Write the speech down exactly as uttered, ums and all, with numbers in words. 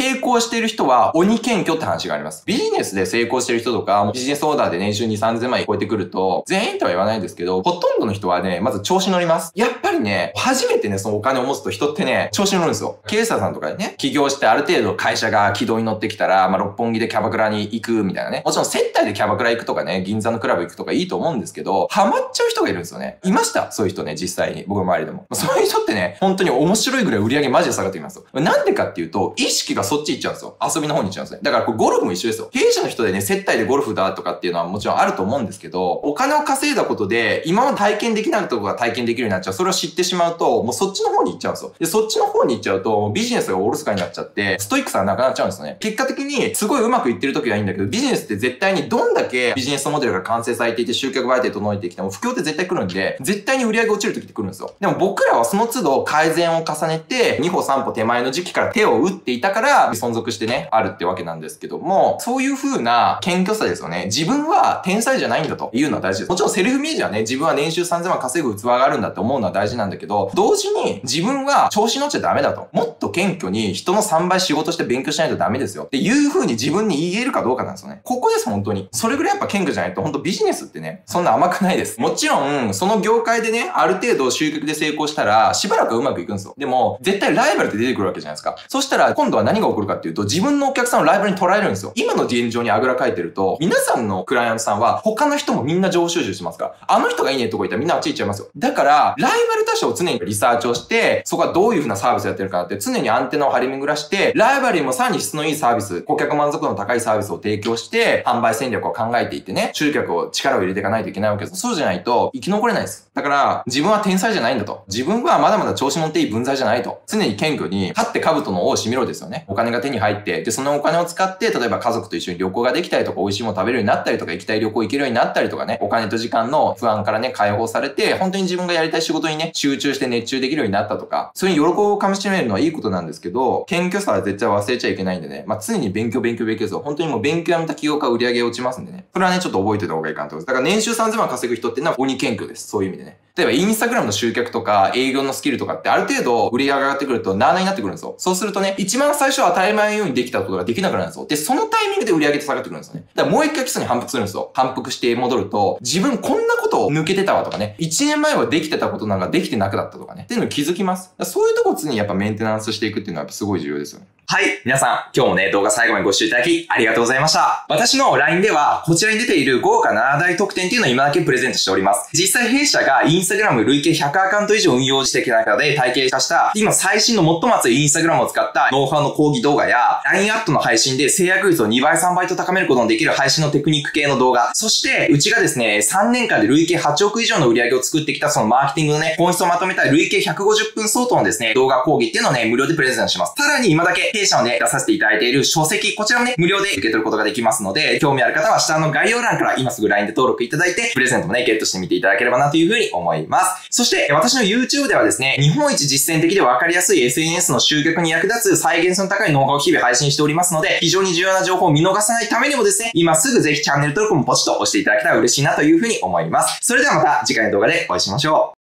成功している人は鬼謙虚って話があります。ビジネスで成功している人とか、ビジネスオーダーで年収に、さんぜんまん超えてくると、全員とは言わないんですけど、ほとんどの人はね、まず調子乗ります。やっぱりね、初めてね、そのお金を持つと人ってね、調子乗るんですよ。経営者さんとかでね、起業してある程度会社が軌道に乗ってきたら、まあ、六本木でキャバクラに行くみたいなね。もちろん接待でキャバクラ行くとかね、銀座のクラブ行くとかいいと思うんですけど、ハマっちゃう人がいるんですよね。いました。そういう人ね、実際に。僕の周りでも。そういう人ってね、本当に面白いぐらい売り上げマジで下がってきますよ。なんでかっていうと、意識がそっち行っちゃうんですよ。遊びの方に行っちゃうんですね。だからこれゴルフも一緒ですよ。経営者の人でね、接待でゴルフだとかっていうのはもちろんあると思うんですけど、お金を稼いだことで、今まで体験できないところが体験できるようになっちゃう。それを知ってしまうと、もうそっちの方に行っちゃうんですよ。で、そっちの方に行っちゃうと、ビジネスがおろそかになっちゃって、ストイックさがなくなっちゃうんですよね。結果的に、すごいうまくいってる時はいいんだけど、ビジネスって絶対にどんだけビジネスモデルが完成されていて、集客媒体整えてきても、不況って絶対来るんで、絶対に売り上げ落ちる時って来るんですよ。でも僕らはその都度改善を重ねて、に歩さん歩手前の時期から手を打っていたから、存続してね、あるってわけなんですけども、そういう風な謙虚さですよね。自分は天才じゃないんだというのは大事です。もちろんセルフイメージはね、自分は年収さんぜんまん稼ぐ器があるんだって思うのは大事なんだけど、同時に自分は調子乗っちゃダメだと。もっと謙虚に人のさんばい仕事して勉強しないとダメですよ。っていう風に自分に言えるかどうかなんですよね。ここです、本当に。それぐらいやっぱ謙虚じゃないと、本当ビジネスってね、そんな甘くないです。もちろん、その業界でね、ある程度集客で成功したら、しばらくはうまくいくんですよ。でも、絶対ライバルって出てくるわけじゃないですか。そしたら、今度は何が起こるかっていうと、自分のお客さんをライバルに捉えるんですよ。今の現状にあぐらかいてると、皆さんのクライアントさんは、他の人もみんな情報収集してますから、あの人がいいねとこ行ったらみんなあっち行っちゃいますよ。だから、ライバル他社を常にリサーチをして、そこはどういう風なサービスをやってるかなって常にアンテナを張り巡らして、ライバルにもさらに質のいいサービス、顧客満足度の高いサービスを提供して、販売戦略を考えていってね、集客を力を入れていかないといけないわけです。そうじゃないと生き残れないです。だから、自分は天才じゃないんだと。自分はまだまだ調子乗っていい分際じゃないと。常に謙虚に、勝って兜の尾を締めろですよね。お金が手に入って、で、そのお金を使って、例えば家族と一緒に旅行ができたりとか、美味しいもの食べるようになったりとか、行きたい旅行行けるようになったりとかね、お金と時間の不安からね、解放されて、本当に自分がやりたい仕事にね、集中して熱中できるようになったとか、そういう喜びをかみしめるのはいいことなんですけど、謙虚さは絶対忘れちゃいけないんでね、まあ、常に勉強勉強勉強ですよ。本当にもう勉強やめた企業家売り上げ落ちますんでね。それはね、ちょっと覚えておいた方がいいかなと思います。だから年収さんぜんまん稼ぐ人っていうのは鬼謙虚です。そういう意味でね。例えばインスタグラムの集客とか営業のスキルとかってある程度売り上げが上がってくるとなーなーになってくるんですよ。そうするとね、一番最初は当たり前のようにできたことができなくなるんですよ。で、そのタイミングで売り上げって下がってくるんですよね。だからもう一回基礎に反復するんですよ。反復して戻ると、自分こんなことを抜けてたわとかね、いちねんまえはできてたことなんかできてなくなったとかね、っていうのに気づきます。だからそういうとこを常にやっぱメンテナンスしていくっていうのはやっぱすごい重要ですよね。はい。皆さん、今日もね、動画最後までご視聴いただき、ありがとうございました。私の ライン では、こちらに出ている豪華なな大特典っていうのを今だけプレゼントしております。実際弊社が Instagram 累計ひゃくアカウント以上運用してきた中で体系化した、今最新の最も熱い Instagram を使ったノウハウの講義動画や、ライン アットの配信で制約率をにばいさんばいと高めることのできる配信のテクニック系の動画、そして、うちがですね、さんねんかんで累計はちおく以上の売り上げを作ってきたそのマーケティングのね、本質をまとめた累計ひゃくごじゅっぷん相当のですね、動画講義っていうのをね、無料でプレゼントします。さらに今だけ弊社をね、出させていただいている書籍、こちらもね、無料で受け取ることができますので、興味ある方は下の概要欄から今すぐ ライン で登録いただいて、プレゼントもね、ゲットしてみていただければなというふうに思います。そして、私の YouTube ではですね、日本一実践的で分かりやすい エスエヌエス の集客に役立つ再現性の高いノウハウを日々配信しておりますので、非常に重要な情報を見逃さないためにもですね、今すぐぜひチャンネル登録もポチッと押していただけたら嬉しいなというふうに思います。それではまた次回の動画でお会いしましょう。